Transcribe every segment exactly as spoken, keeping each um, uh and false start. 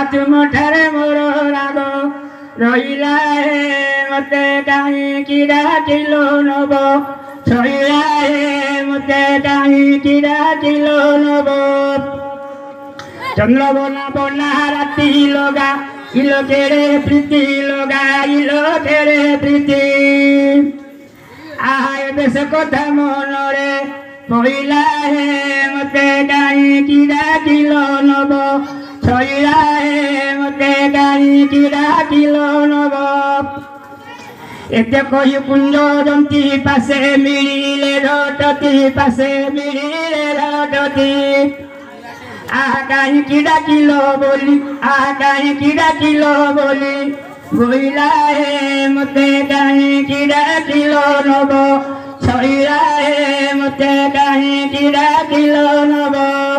तुम ठारे मोर राग रहिला हे मते काहींकि डाकिलो नब छइला हे मते काहींकि डाकिलो नब चंद्र बना बना राति लगा इलो केरे प्रीति लगा इलो केरे प्रीति आहाय बेस कथा मनरे पइला हे मते काहींकि डाकिलो नब छइला हे मते काहींकि डाकिलो नब एते कहि कुंज जंती पासे मिलिले रटती पासे मिलिले रटती आहा काहींकि डाकिलो बोली आहा काहींकि डाकिलो बोली बोइला हे मते काहींकि डाकिलो नब छइला हे मते काहींकि डाकिलो नब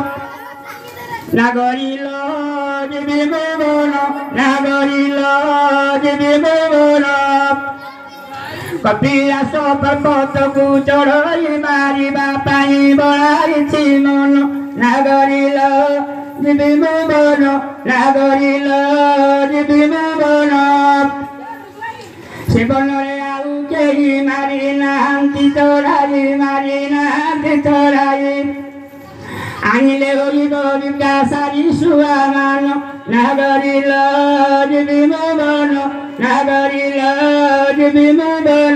नागरिलो जीवी भुवन नागरिलो जीवी भुवन कपिलास पर्वत को चढ़ई मारिबा पाई बळाइछि मन नागरिलो जीवी भुवन नागरिलो जीवी भुवन जीवनरे आउ केही मारि नाहांति चढ़ाई मारि नाहांति चढ़ाई आनिले गरीब विकासारी सुवामान नागरिलो जीवी भुवन नागरिलो जीवी भुवन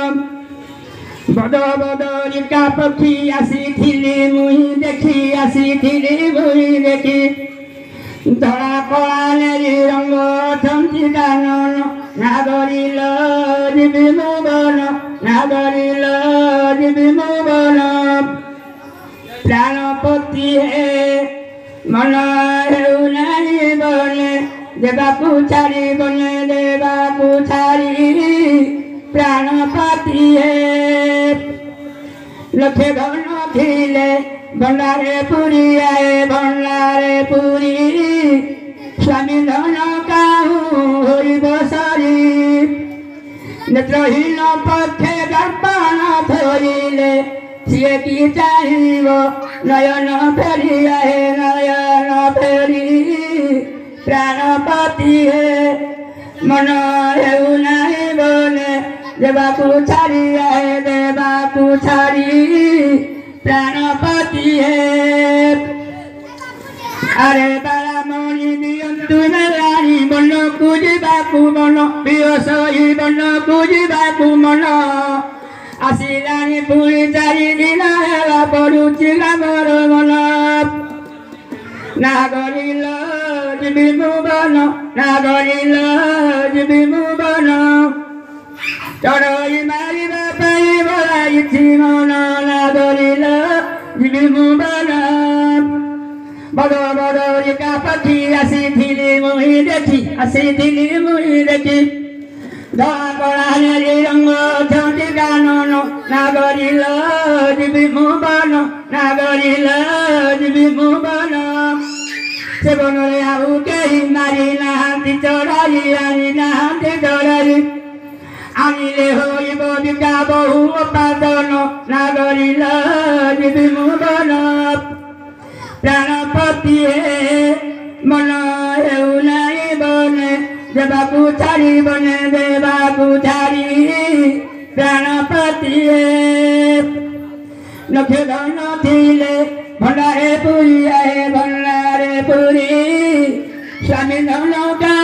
बद बद रिका पक्षी आसीथिली मुही देखी आसीथिली मुही देखी धरा कला नेरी रंग अछंती कानन नागरिलो जीवी भुवन नागरिलो जीवी भुवन प्राणपति हे मन हेउ नाही बने देवाकू छाड़ी बने देवाकू छाड़ी प्राणपति हे लखे धन थिले भंडारे पुरी आए भंडारे पुरी स्वामी धन काहू होई बसरी नेत्रहीन पक्षे दर्पण थोइले सिए की चाहिए नयन फेरी आए नयन फेरी प्राणपति हे मन हेउ नाही बने देवाकू छाड़ी आए देवाकू छाड़ी प्राणपति हे अरे बारामणि दियंतु मेलानी मन को जीवाकू मन पियसई मन को जीवाकू मन आसिलानी पुरी चारि दिन हेला पड़ुछि गामर मन नागरिलो जीवी भुवन नागरिलो जीवी भुवन चढ़ई मारिबा पाई बळाइछि मन नागरिलो जीवी भुवन बड़ बड़ रिका पक्षी आसीथिली मुही देखी आसीथिली मुही देखी धरा कला नेरी रंग अछंती कानन नागरिलो जीवी भुवन नागरिलो जीवी भुवन सेवनरे आउ केही मारि नाहांति चढ़ाई आनि नाहांति चढ़ाई आनिले होइब बिका बहु उपादन नागरिलो जीवी भुवन प्राणपति हे मन हेउ नाही बने देवाकू छाड़ी बने देवाकू छाड़ी प्राणपति हे लखे धन थिले भंडारे पुरी आए भंडारे पुरी स्वामी धन का